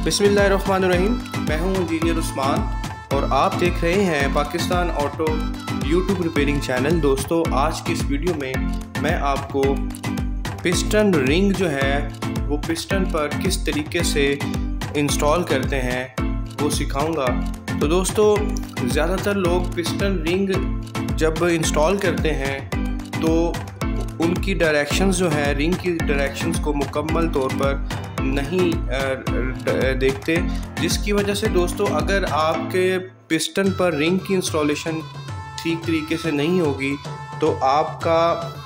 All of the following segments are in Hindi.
बिस्मिल्लाहिर्रहमानिर्रहीम। मैं हूं इंजीनियर उस्मान और आप देख रहे हैं Pakistan auto YouTube repairing channel. दोस्तों, आज की इस वीडियो में मैं आपको पिस्टन रिंग जो है वो पिस्टन पर किस तरीके से इंस्टॉल करते हैं वो सिखाऊंगा। तो दोस्तों, ज़्यादातर लोग पिस्टन रिंग जब इंस्टॉल करते हैं तो उनकी डायरेक्शंस जो है, रिंग की डायरेक्शंस को मुकम्मल तौर पर नहीं देखते, जिसकी वजह से दोस्तों अगर आपके पिस्टन पर रिंग की इंस्टॉलेशन ठीक तरीके से नहीं होगी तो आपका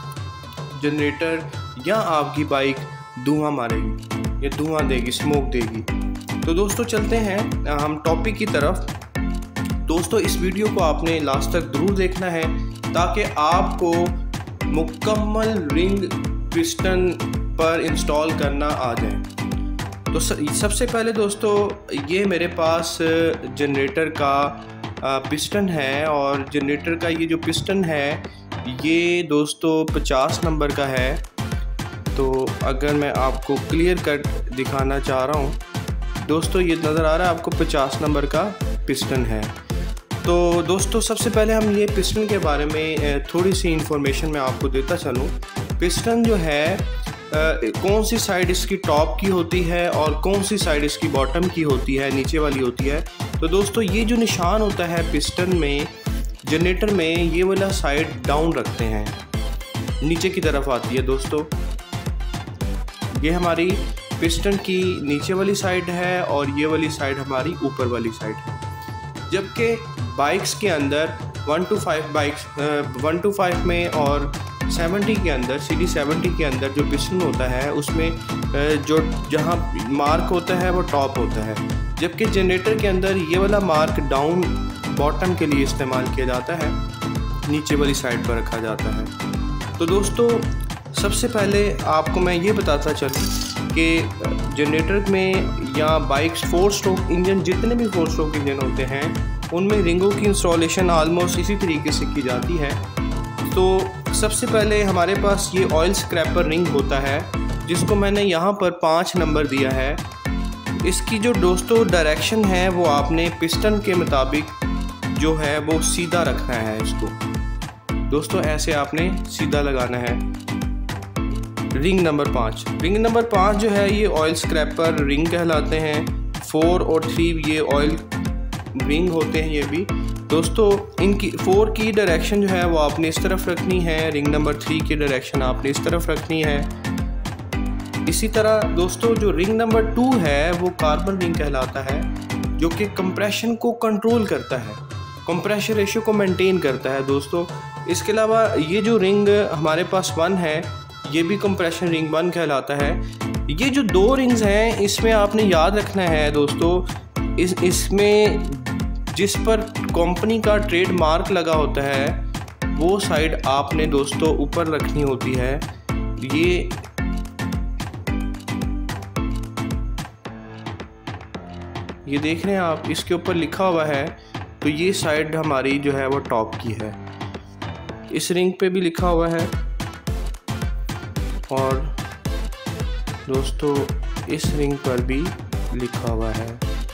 जनरेटर या आपकी बाइक धुआं मारेगी या धुआं देगी, स्मोक देगी। तो दोस्तों चलते हैं हम टॉपिक की तरफ। दोस्तों, इस वीडियो को आपने लास्ट तक ज़रूर देखना है ताकि आपको मुकम्मल रिंग पिस्टन पर इंस्टॉल करना आ जाए। तो सबसे पहले दोस्तों, ये मेरे पास जनरेटर का पिस्टन है और जनरेटर का ये जो पिस्टन है ये दोस्तों 50 नंबर का है। तो अगर मैं आपको क्लियर कट दिखाना चाह रहा हूँ दोस्तों, ये नज़र आ रहा है आपको 50 नंबर का पिस्टन है। तो दोस्तों, सबसे पहले हम ये पिस्टन के बारे में थोड़ी सी इंफॉर्मेशन मैं आपको देता चलूँ। पिस्टन जो है कौन सी साइड इसकी टॉप की होती है और कौन सी साइड इसकी बॉटम की होती है, नीचे वाली होती है। तो दोस्तों, ये जो निशान होता है पिस्टन में, जनरेटर में, ये वाला साइड डाउन रखते हैं, नीचे की तरफ आती है। दोस्तों, ये हमारी पिस्टन की नीचे वाली साइड है और ये वाली साइड हमारी ऊपर वाली साइड है। जबकि बाइक्स के अंदर 1 to 5 में और 70 के अंदर, CD 70 के अंदर जो पिस्टन होता है उसमें जो जहाँ मार्क होता है वो टॉप होता है, जबकि जनरेटर के अंदर ये वाला मार्क डाउन बॉटम के लिए इस्तेमाल किया जाता है, नीचे वाली साइड पर रखा जाता है। तो दोस्तों, सबसे पहले आपको मैं ये बताता चलूँ कि जनरेटर में या बाइक्स 4 स्ट्रोक इंजन, जितने भी 4 स्ट्रोक इंजन होते हैं उनमें रिंगों की इंस्टॉलेशन ऑलमोस्ट इसी तरीके से की जाती है। तो सबसे पहले हमारे पास ये ऑयल स्क्रैपर रिंग होता है जिसको मैंने यहाँ पर 5 नंबर दिया है। इसकी जो दोस्तों डायरेक्शन है वो आपने पिस्टन के मुताबिक जो है वो सीधा रखना है। इसको दोस्तों ऐसे आपने सीधा लगाना है। रिंग नंबर 5, रिंग नंबर 5 जो है ये ऑयल स्क्रैपर रिंग कहलाते हैं। 4 और 3 ये ऑयल रिंग होते हैं ये भी। दोस्तों, इनकी 4 की डायरेक्शन जो है वो आपने इस तरफ रखनी है, रिंग नंबर 3 की डायरेक्शन आपने इस तरफ रखनी है। इसी तरह दोस्तों, जो रिंग नंबर 2 है वो कार्बन रिंग कहलाता है, जो कि कंप्रेशन को कंट्रोल करता है, कंप्रेशन रेशियो को मेंटेन करता है। दोस्तों, इसके अलावा ये जो रिंग हमारे पास 1 है ये भी कंप्रेशन रिंग 1 कहलाता है। ये जो 2 रिंग्स हैं इसमें आपने याद रखना है दोस्तों, इसमें जिस पर कंपनी का ट्रेड मार्क लगा होता है वो साइड आपने दोस्तों ऊपर रखनी होती है। ये देख रहे हैं आप, इसके ऊपर लिखा हुआ है, तो ये साइड हमारी जो है वो टॉप की है। इस रिंग पे भी लिखा हुआ है और दोस्तों इस रिंग पर भी लिखा हुआ है।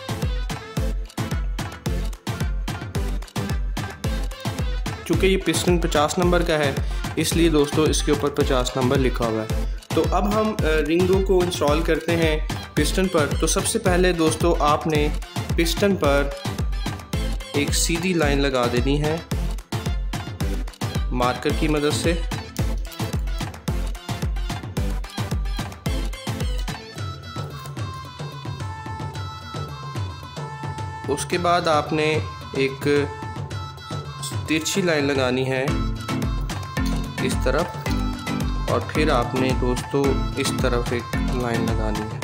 चूँकि ये पिस्टन 50 नंबर का है इसलिए दोस्तों इसके ऊपर 50 नंबर लिखा हुआ है। तो अब हम रिंगों को इंस्टॉल करते हैं पिस्टन पर। तो सबसे पहले दोस्तों आपने पिस्टन पर एक सीधी लाइन लगा देनी है मार्कर की मदद से। उसके बाद आपने एक तिरछी लाइन लगानी है इस तरफ और फिर आपने दोस्तों इस तरफ एक लाइन लगानी है।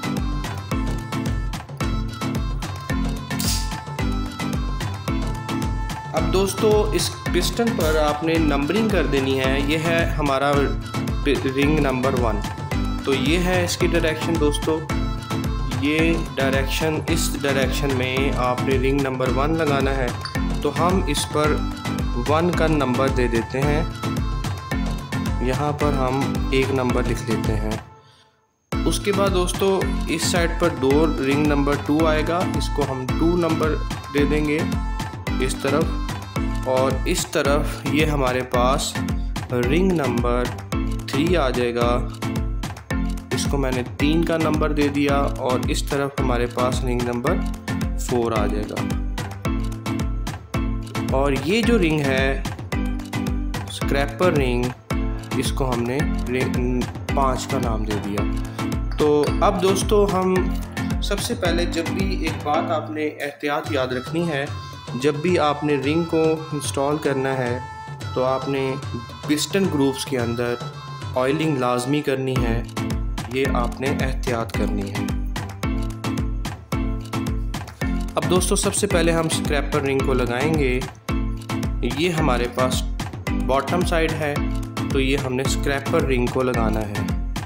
अब दोस्तों इस पिस्टन पर आपने नंबरिंग कर देनी है। यह है हमारा रिंग नंबर 1। तो ये है इसकी डायरेक्शन दोस्तों, ये डायरेक्शन, इस डायरेक्शन में आपने रिंग नंबर 1 लगाना है। तो हम इस पर 1 का नंबर दे देते हैं, यहाँ पर हम 1 नंबर लिख लेते हैं। उसके बाद दोस्तों इस साइड पर 2 रिंग नंबर 2 आएगा, इसको हम 2 नंबर दे देंगे इस तरफ, और इस तरफ ये हमारे पास रिंग नंबर 3 आ जाएगा, इसको मैंने 3 का नंबर दे दिया, और इस तरफ हमारे पास रिंग नंबर 4 आ जाएगा। और ये जो रिंग है स्क्रैपर रिंग, इसको हमने रिंग 5 का नाम दे दिया। तो अब दोस्तों हम सबसे पहले, जब भी एक बात आपने एहतियात याद रखनी है, जब भी आपने रिंग को इंस्टॉल करना है तो आपने पिस्टन ग्रूव्स के अंदर ऑयलिंग लाजमी करनी है, ये आपने एहतियात करनी है। अब दोस्तों सबसे पहले हम स्क्रैपर रिंग को लगाएंगे। ये हमारे पास बॉटम साइड है, तो ये हमने स्क्रैपर रिंग को लगाना है।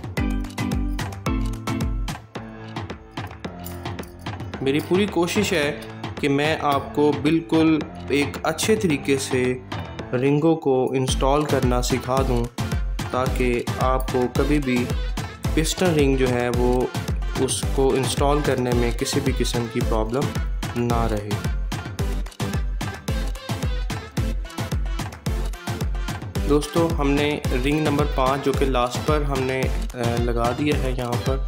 मेरी पूरी कोशिश है कि मैं आपको बिल्कुल एक अच्छे तरीके से रिंगों को इंस्टॉल करना सिखा दूं, ताकि आपको कभी भी पिस्टन रिंग जो है वो उसको इंस्टॉल करने में किसी भी किस्म की प्रॉब्लम ना रहे। दोस्तों हमने रिंग नंबर 5 जो कि लास्ट पर हमने लगा दिया है, यहाँ पर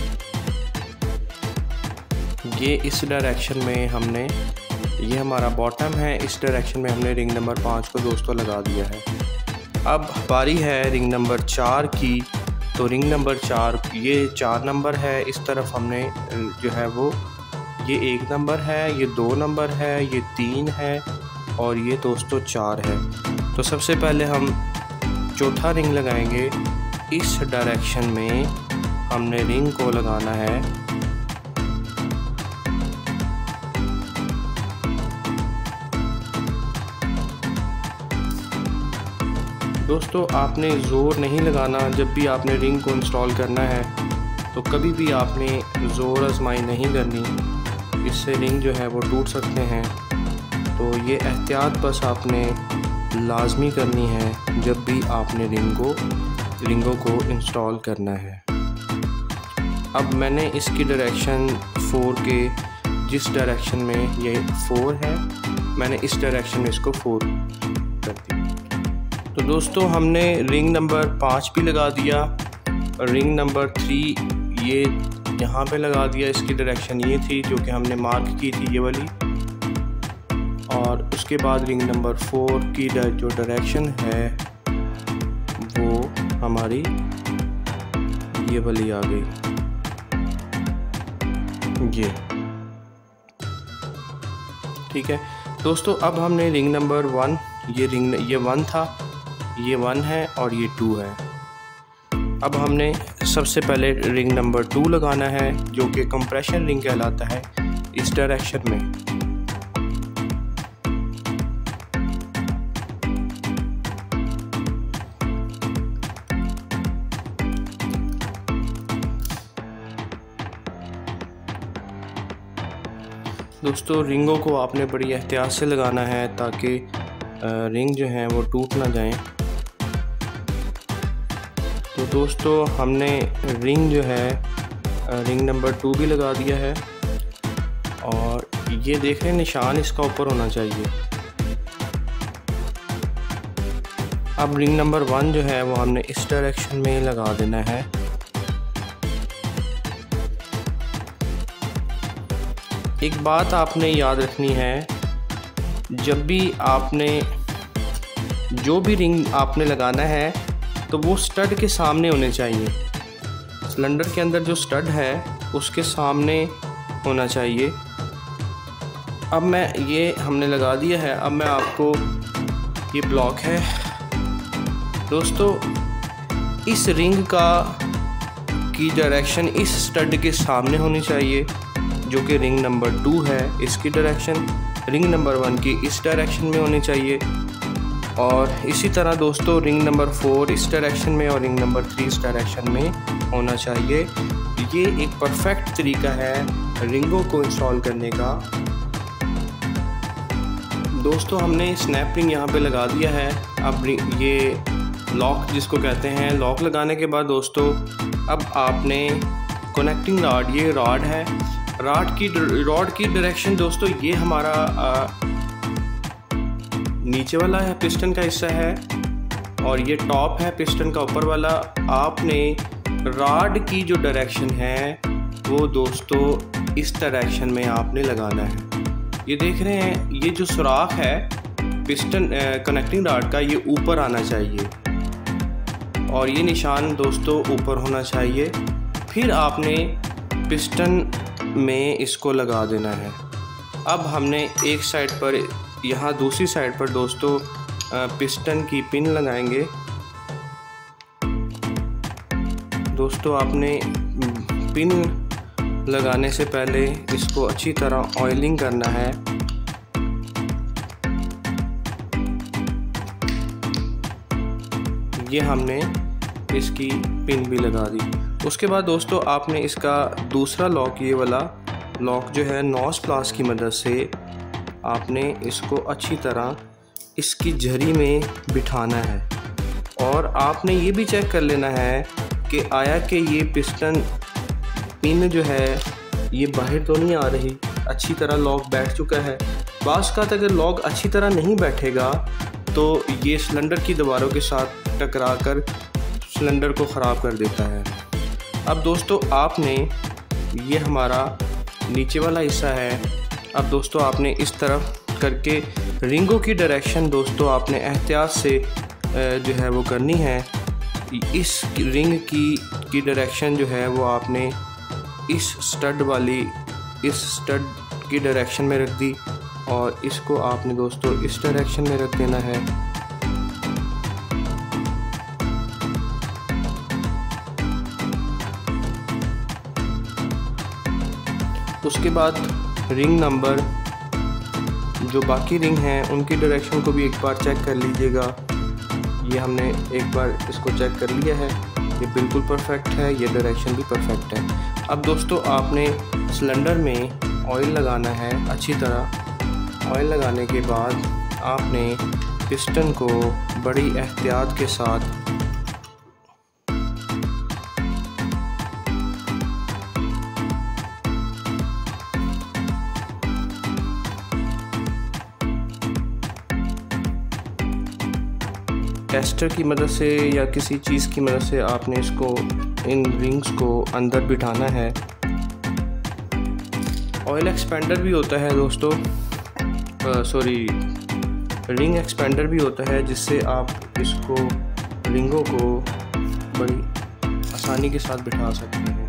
ये इस डायरेक्शन में हमने, ये हमारा बॉटम है, इस डायरेक्शन में हमने रिंग नंबर 5 को दोस्तों लगा दिया है। अब बारी है रिंग नंबर 4 की। तो रिंग नंबर 4, ये 4 नंबर है, इस तरफ हमने जो है वो, ये 1 नंबर है, ये 2 नंबर है, ये 3 है, और ये दोस्तों 4 है। तो सबसे पहले हम चौथा रिंग लगाएंगे। इस डायरेक्शन में हमने रिंग को लगाना है। दोस्तों आपने ज़ोर नहीं लगाना, जब भी आपने रिंग को इंस्टॉल करना है तो कभी भी आपने ज़ोर आजमाई नहीं करनी, इससे रिंग जो है वो टूट सकते हैं। तो ये एहतियात बस आपने लाजमी करनी है जब भी आपने रिंगों को इंस्टॉल करना है। अब मैंने इसकी डायरेक्शन 4 के, जिस डायरेक्शन में ये 4 है, मैंने इस डायरेक्शन में इसको 4 कर दिया। तो दोस्तों हमने रिंग नंबर 5 भी लगा दिया, और रिंग नंबर 3 ये यहाँ पे लगा दिया। इसकी डायरेक्शन ये थी जो कि हमने मार्क की थी, ये वाली। और उसके बाद रिंग नंबर 4 की जो डायरेक्शन है वो हमारी ये वाली आ गई, ये ठीक है। दोस्तों अब हमने रिंग नंबर 1, ये 1 था, ये 1 है और ये 2 है। अब हमने सबसे पहले रिंग नंबर 2 लगाना है, जो कि कंप्रेशन रिंग कहलाता है, इस डायरेक्शन में। दोस्तों रिंगों को आपने बड़ी एहतियात से लगाना है ताकि रिंग जो है वो टूट ना जाएं। तो दोस्तों हमने रिंग जो है रिंग नंबर 2 भी लगा दिया है, और ये देख रहे हैं निशान इसका ऊपर होना चाहिए। अब रिंग नंबर 1 जो है वो हमने इस डायरेक्शन में लगा देना है। एक बात आपने याद रखनी है, जब भी आपने जो भी रिंग आपने लगाना है तो वो स्टड के सामने होने चाहिए। सिलेंडर के अंदर जो स्टड है उसके सामने होना चाहिए। अब मैं ये हमने लगा दिया है। अब मैं आपको, ये ब्लॉक है दोस्तों, इस रिंग की डायरेक्शन इस स्टड के सामने होनी चाहिए, जो कि रिंग नंबर 2 है। इसकी डायरेक्शन रिंग नंबर 1 की इस डायरेक्शन में होनी चाहिए, और इसी तरह दोस्तों रिंग नंबर 4 इस डायरेक्शन में और रिंग नंबर 3 इस डायरेक्शन में होना चाहिए। ये एक परफेक्ट तरीका है रिंगों को इंस्टॉल करने का। दोस्तों हमने स्नैप रिंग यहाँ पे लगा दिया है। अब ये लॉक जिसको कहते हैं, लॉक लगाने के बाद दोस्तों अब आपने कनेक्टिंग रॉड, ये रॉड है। रॉड की डायरेक्शन दोस्तों ये हमारा नीचे वाला है, पिस्टन का हिस्सा है, और ये टॉप है पिस्टन का ऊपर वाला। आपने रॉड की जो डायरेक्शन है वो दोस्तों इस डायरेक्शन में आपने लगाना है। ये देख रहे हैं, ये जो सुराख है पिस्टन कनेक्टिंग रॉड का, ये ऊपर आना चाहिए और ये निशान दोस्तों ऊपर होना चाहिए। फिर आपने पिस्टन में इसको लगा देना है। अब हमने एक साइड पर, यहाँ दूसरी साइड पर दोस्तों पिस्टन की पिन लगाएंगे। दोस्तों आपने पिन लगाने से पहले इसको अच्छी तरह ऑयलिंग करना है। ये हमने इसकी पिन भी लगा दी। उसके बाद दोस्तों आपने इसका दूसरा लॉक, ये वाला लॉक जो है नॉस प्लास की मदद से आपने इसको अच्छी तरह इसकी झरी में बिठाना है। और आपने ये भी चेक कर लेना है कि आया कि ये पिस्टन पिन जो है ये बाहर तो नहीं आ रही, अच्छी तरह लॉक बैठ चुका है। बाज़ का अगर लॉक अच्छी तरह नहीं बैठेगा तो ये सिलेंडर की दीवारों के साथ टकरा कर सिलेंडर को ख़राब कर देता है। अब दोस्तों आपने, ये हमारा नीचे वाला हिस्सा है, अब दोस्तों आपने इस तरफ करके रिंगों की डायरेक्शन दोस्तों आपने एहतियात से जो है वो करनी है। इस रिंग की डायरेक्शन जो है वो आपने इस स्टड की डायरेक्शन में रख दी और इसको आपने दोस्तों इस डायरेक्शन में रख देना है। उसके बाद रिंग नंबर, जो बाकी रिंग हैं उनकी डायरेक्शन को भी एक बार चेक कर लीजिएगा। ये हमने एक बार इसको चेक कर लिया है, ये बिल्कुल परफेक्ट है, ये डायरेक्शन भी परफेक्ट है। अब दोस्तों आपने सिलेंडर में ऑयल लगाना है अच्छी तरह। ऑयल लगाने के बाद आपने पिस्टन को बड़ी एहतियात के साथ टेस्टर की मदद से या किसी चीज़ की मदद से आपने इसको, इन रिंग्स को अंदर बिठाना है। ऑयल एक्सपेंडर भी होता है दोस्तों, रिंग एक्सपेंडर भी होता है, जिससे आप इसको रिंगों को बड़ी आसानी के साथ बिठा सकते हैं।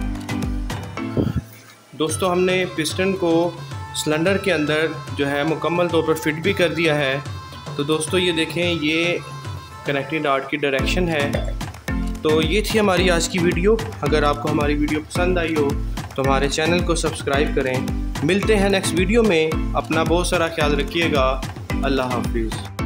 दोस्तों हमने पिस्टन को सिलेंडर के अंदर जो है मुकम्मल तौर पर फिट भी कर दिया है। तो दोस्तों ये देखें, ये कनेक्टिंग रॉड की डायरेक्शन है। तो ये थी हमारी आज की वीडियो। अगर आपको हमारी वीडियो पसंद आई हो तो हमारे चैनल को सब्सक्राइब करें। मिलते हैं नेक्स्ट वीडियो में। अपना बहुत सारा ख्याल रखिएगा। अल्लाह हाफिज़।